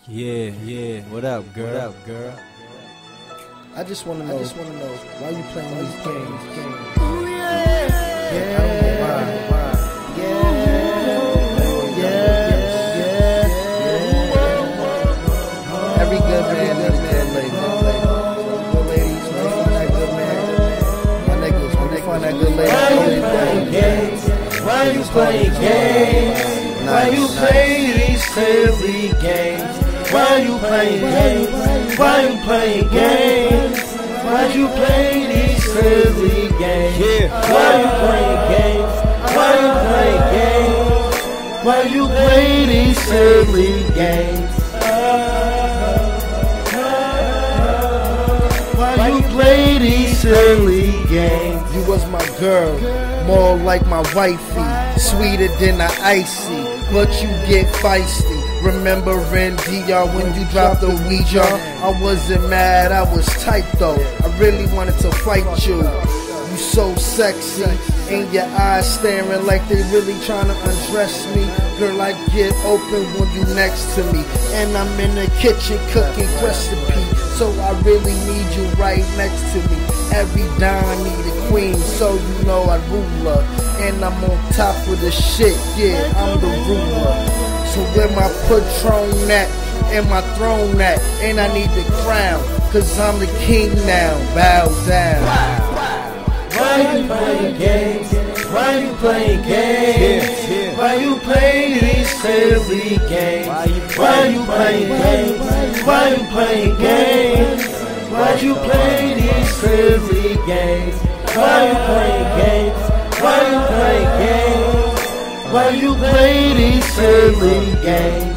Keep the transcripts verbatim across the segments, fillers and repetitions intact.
Yeah, yeah. What up, girl? What up, girl? I just want to know. I just want to know why you playing these games. games. Ooh, yeah. Yeah. I don't know why. Why? Yeah. Yeah. Yeah. Yeah. Every good man needs a good lady. Good ladies, when you find that good man, my niggas, when you find that good lady, Why you playing games? Why you playing games? Why you play these silly games? Why you playing games? Why you playing games? Why you play these silly games? Yeah. Why you playing games? Why you playing games? Why you play these silly games? Why you play these silly games? you was my girl, more like my wifey, sweeter than the icy, but you get feisty. Remembering D R when you dropped the Ouija, I wasn't mad, I was tight though. I really wanted to fight you. You so sexy, and your eyes staring like they really trying to undress me. Girl, I get open when you next to me, and I'm in the kitchen cooking recipe. So I really need you right next to me. Every dime need a queen, so you know I rule her. And I'm on top of the shit, yeah, I'm the ruler. So where my patron at, and my throne at, and I need the crown, cause I'm the king now, bow down. Why you playing games? Why you playing games? Why you play these silly games? Why you playing games? Why you playing games? Why you play these silly games? Why you playing games? Why you playing games? Why you play these silly games?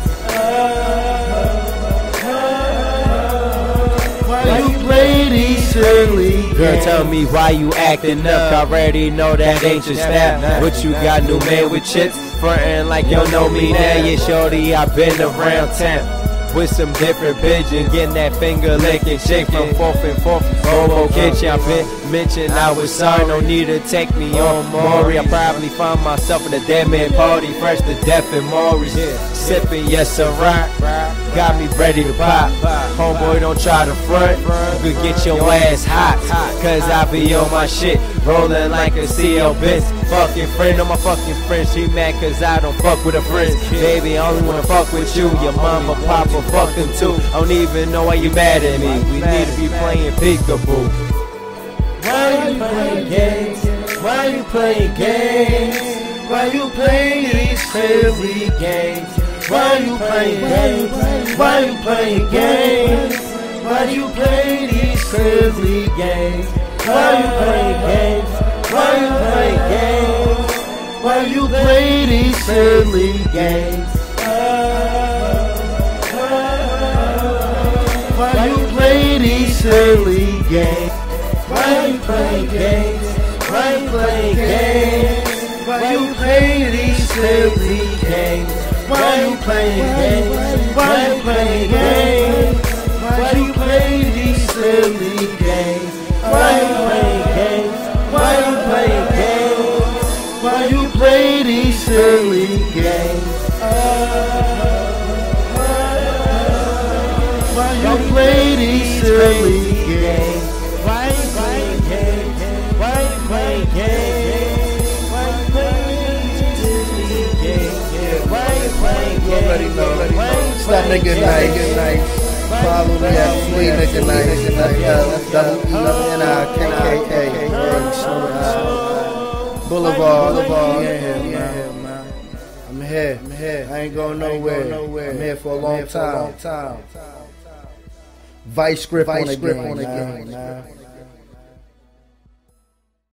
Why you play these silly games? Girl, tell me why you acting up. I already know that ain't your snap. What you got, new man with chips? Frontin' like you know me now. Yeah, shorty, I been around town with some different pigeon, getting that finger licking shit from fourth and fourth. Bobo Kitchen, I been mentioned I was sorry, no need to take me on Maury. I probably find myself at a dead man party, fresh to death and Maury. Sipping, yes, sir, right. Got me ready to pop. Homeboy, don't try to front. You could get your ass hot, cause I be on my shit, rolling like a C L bitch. Fucking friend on my fucking friend, she mad cause I don't fuck with her friends. Baby, I only wanna fuck with you. Your mama, papa, fucking too. I don't even know why you mad at me. We need to be playing peekaboo. Why you playing games? Why you playing games? Why you play these silly games? Why you playing games? Why you playing games? Why you play these silly games? Why you playing games? Why you playing games? Why you play these silly games? Why you play these silly games? Why you playing games? Why you playing games? Why you play these silly games? Why you playing games? Why you playing games? Why you play these silly games? Why you playing games? Why you playing games? Why you play these silly games? Why you play these silly games? Why you playing games? Why you playing games? Why you playing silly games? Why you playing games? You already know. Stop nigga night, good night. Follow me at Flee nigga night, nigga night. Double E N I K K A. Boulevard, Boulevard. Yeah, yeah, man. I'm here, I'm here. I ain't going nowhere. I'm here for a long time. Vice grip on the game, man.